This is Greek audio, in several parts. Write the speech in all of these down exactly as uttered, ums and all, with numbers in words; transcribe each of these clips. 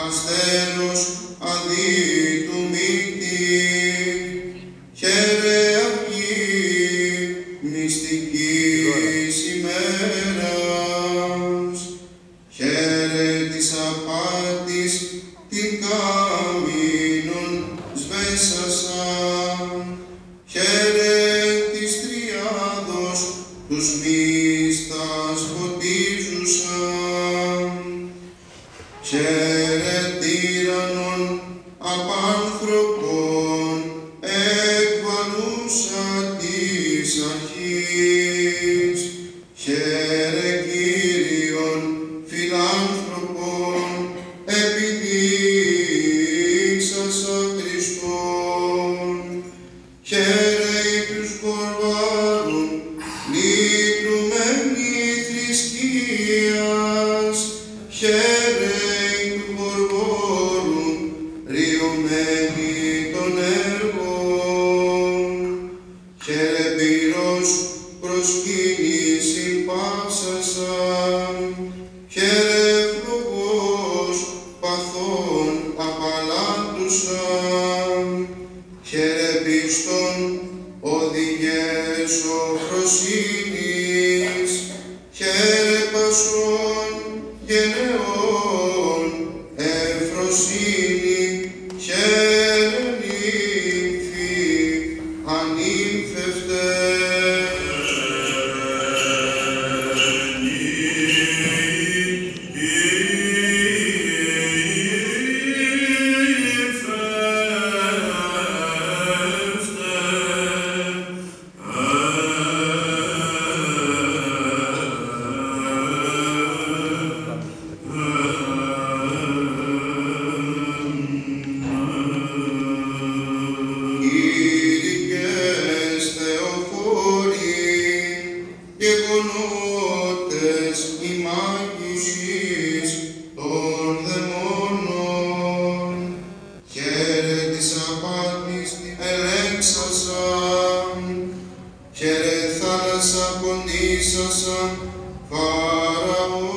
αστέρος αδί του μύτη, χαίρε αυγή μυστικής ημέρας, χαίρε της απάτης την καμίνων σβέσασαν, χαίρε της τριάδος τους μύστας φωτίζουσαν, χαίρε τύραννων απάνθρωπων εκβαλούσα της αρχής, χαίρε Κύριον φιλάνθρωπων επιδείξασα Χριστόν, χαίρε εις βορβάρων λυτρωμένη θρησκείας, χαίρε εις βορβόρων ριωμένη των έργων, χαίρε πυρός προσκύνησιν πάυσασαν, χαίρε φλογός παθών απαλάντουσαν, χαίρε πίστων οδηγές οφροσύνης, χαίρε πασών γενεών ευφροσύνη, χαίρε νύμφοι ανύμφευτες. Κήρυκες θεοφόροι, γεγονότες ημάγησης των δαιμόνων, χαίρε της απάτης ελέγξασαν, χαίρε θάλασσα πονήσασαν Φαραώ.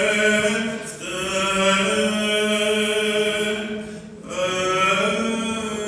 Amen.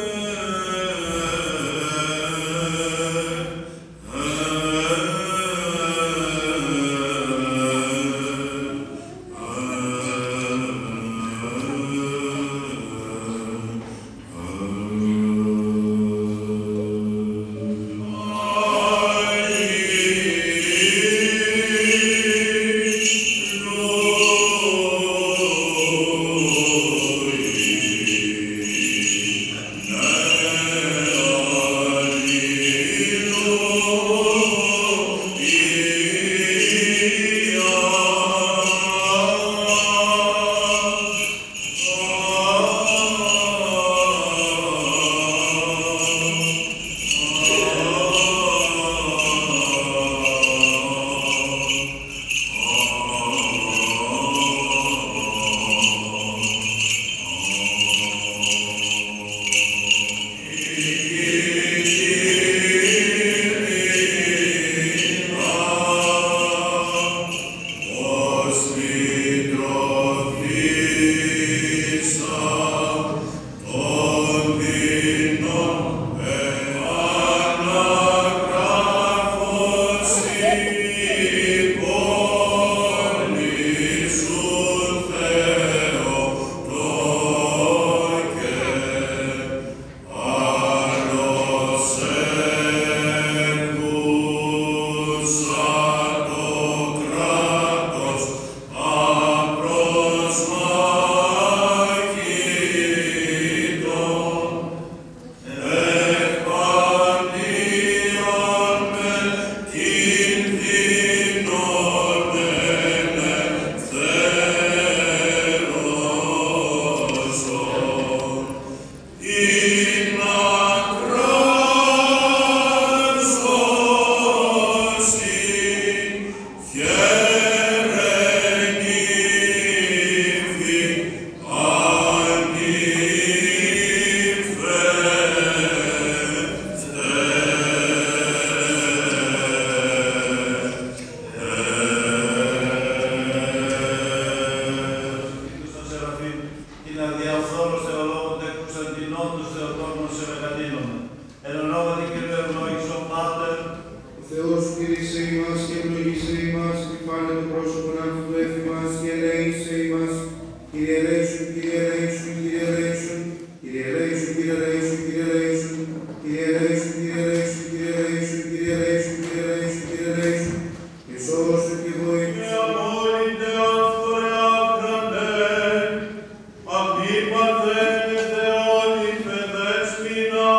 Θεοδόρος Θεολόγος δε Κωνσταντινόντος Θεοτόμος Ευεργατίνων. Εν ονόματι Κύριε ευλόγησον Πάτερ. Ο Θεός κήρυξε ημάς και ευλογήσε ημάς, κρυφάνε το πρόσωπο αυτού του έφημας και ελέησε ημάς. Κύριε ελέησον, Κύριε ελέησον, Κύριε ελέησον, Κύριε ελέησον, Κύριε ελέησον, Κύριε ελέησον, Κύριε ελέησον, Κύριε ελέησον, Κύριε ελέησον, Κύριε ελέησον, Κύριε ελέησον, Κύριε ελέησον, και σώσον και βοήθησον. Και αμόλυντε αυτοре άκραντε, απ' τη Παρθένε Θεόνυφε δέσποινα,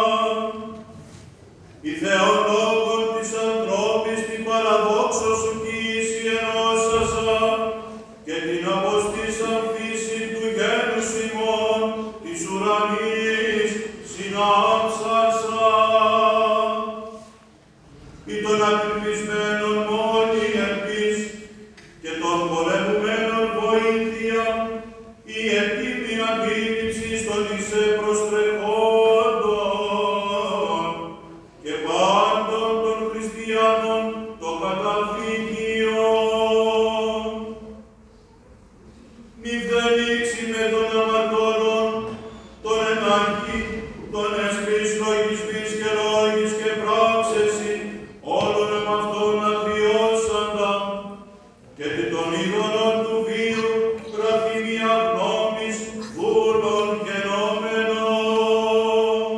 η Θεολόγων της ανθρώπης την παραδόξο σου κοίηση ενώσασα, και την αποστήσαν φύση του γένους ημών της ουρανής συνάψασα. Ή των απελπισμένων μόνη ελπίς και των πολεμουμένων βοήθεια, η έτοιμη αντίληψη των εισέ προστρεχόντων και πάντων των χριστιανών το καταφύγιον. Μη φθενήξει με των αμαρτωλών, των ενάγκη, των εσπίς λογισμής και λόγης και πράξεση, όλων εμαυτών αγριώσαντα, και τι των είδωλων του βίου γραφή μια γνώμης δούλων γενόμενων.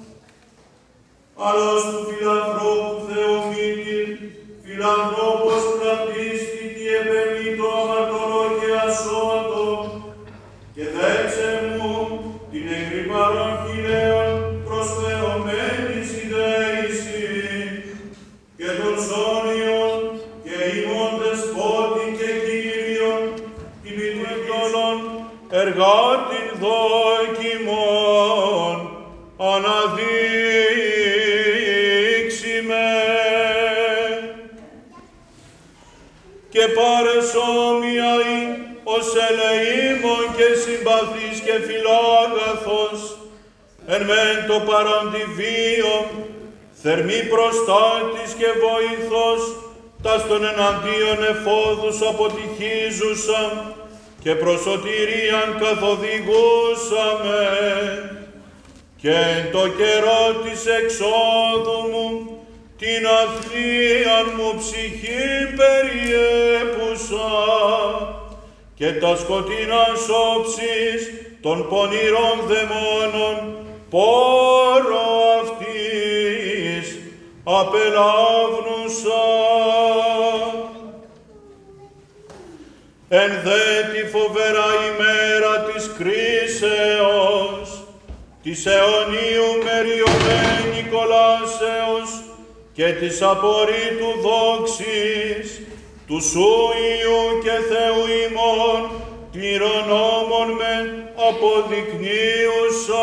Άλλος του φιλανθρώπου Θεομήτην, φιλανθρώπος κρατήστη τι επεμήτω αμαρτωλό και ασώτο, και δέξε μου την εγκρυπαρών χιλέων προσφερωμένη συνδέηση, και των σόνιων και ημών δεσπότη και Κύριον, τιμητικιόλων εργάτην δόκιμον, αναδείξει με. Και παρεσόμια ή ως ελεήμων και συμπαθής και φιλάγαθος, εν μεν το παρόντι βίο, θερμή προστάτης και βοηθός, τας των εναντίον εφόδους αποτυχίζουσα και προς σωτηρίαν καθοδηγούσαμε, και εν το καιρό της εξόδου μου την αθλίαν μου ψυχή περιέπουσα, και τα σκοτεινάς όψεις των πονηρών δαιμόνων πόρο αυτής απελάβνουσα. Εν δε τη φοβερά ημέρα της κρίσεως, της αιωνίου μεριωμένη κολάσεως και της απορρίτου δόξης, του Σου Υιού και Θεού ημών, κληρονόμων μεν αποδεικνύουσα.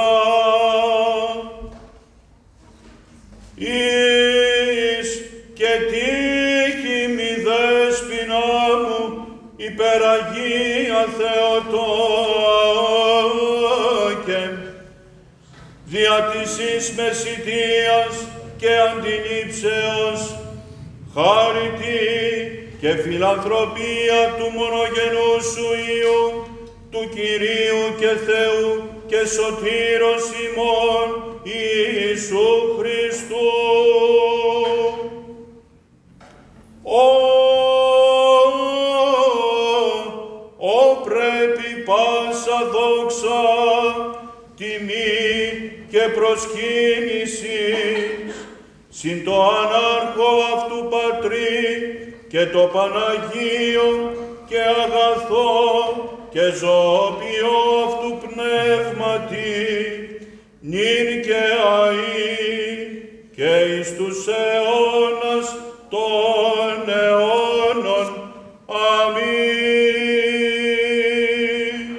Εις και τύχη μη δέσποινα μου, υπεραγία Θεοτόκε, δια της εις μεσητείας και αντιλήψεως, χάρητη και φιλανθρωπία του μονογενού Σου Υιού, του Κυρίου και Θεού και σωτήρος ημών Ιησού Χριστού. Ω, ω πρέπει πάσα δόξα, τιμή και προσκύνηση συν το ανάρχο αυτού Πατρί και το Παναγίο και αγαθό και ζωοποιό αυτού πνεύματι, νυν και αεί και εις τους αιώνας των αιώνων. Αμήν.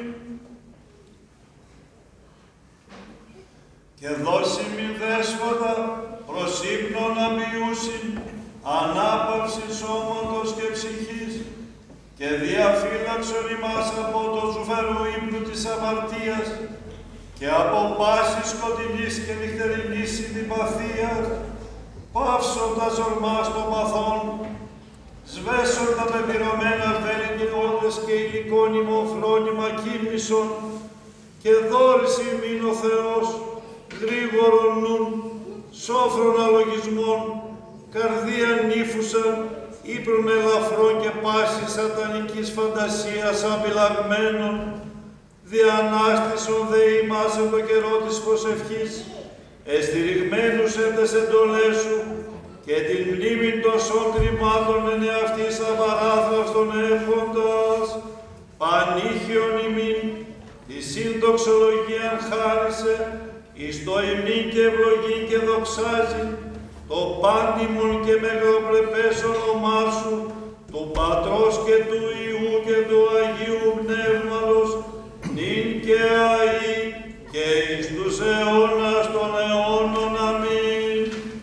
Και δώσει μη δέσποτα προς ύπνον αμοιούσιν, ανάπαυση σώματος και ψυχής, και διαφύλαξον ημάς από το ζουφερού ύπνου της αμαρτίας και από πάσης σκοτεινής και νυχτερινής συντυπαθίας, παύσοντας ορμάς των παθών, σβέσον τα πεπειρωμένα βέλη του όντες και υλικόνιμο φρόνημα κοίμησον, και και δώρησε ημίν ο Θεός, γρήγορον νουν, σόφρον αλογισμών, καρδία νύφουσαν, ύπρον ελαφρών και πάση σατανικής φαντασίας απειλαγμένων, διανάστησον δε ημάς εν το καιρό της προσευχής, εστηριγμένους εν τες εντολές σου, και την μνήμην τοσών τριμάτων εν εαυτής απαράθραυστον έχοντας, πανήχιον ημίν, τη συντοξολογίαν χάρισε, εις το ημνήν και ευλογήν και δοξάζει, το πάντιμον και μεγαλοπρεπές όνομά σου, του Πατρός και του Υιού και του Αγίου Πνεύματος, νυν και αεί και εις τους αιώνας των αιώνων. Αμήν.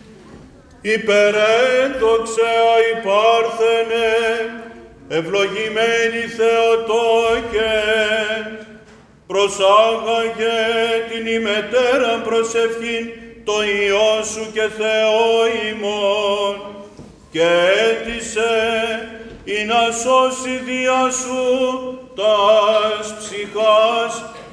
Υπερέντοξε αϊπάρθενε, ευλογημένη Θεοτόκε, προσάγαγε την ημετέραν προσευχήν το Υιό σου και Θεό ημών, και έτησε ή να σώσει διά σου τας ψυχάς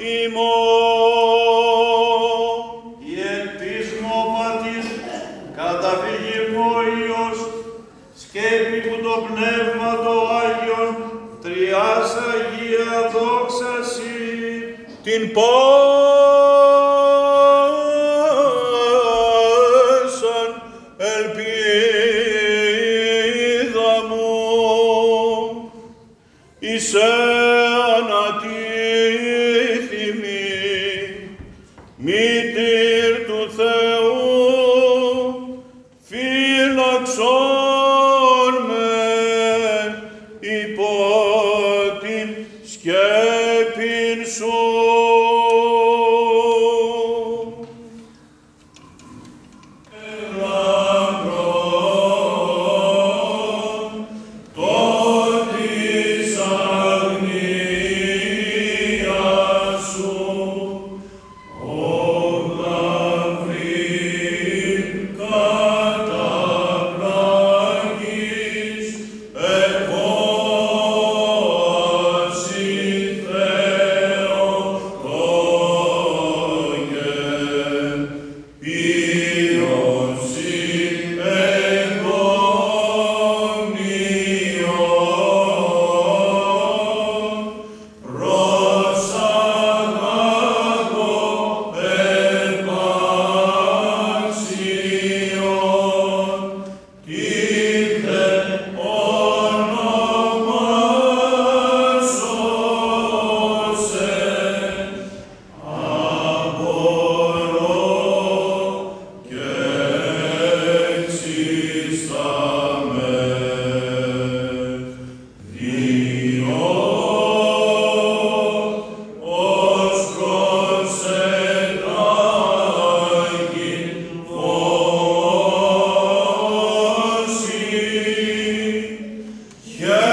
ημών. Η ελπίσμο πατήρ, καταφυγήμο Υιός, σκέπη που το Πνεύμα το Άγιον, τριάς Αγία δόξα σοι. Την πάσαν ελπίδα μου είσαι ανατίθιμη, μήτηρ του Θεού, φύλαξον με υπό την σκέπην σου. Yeah.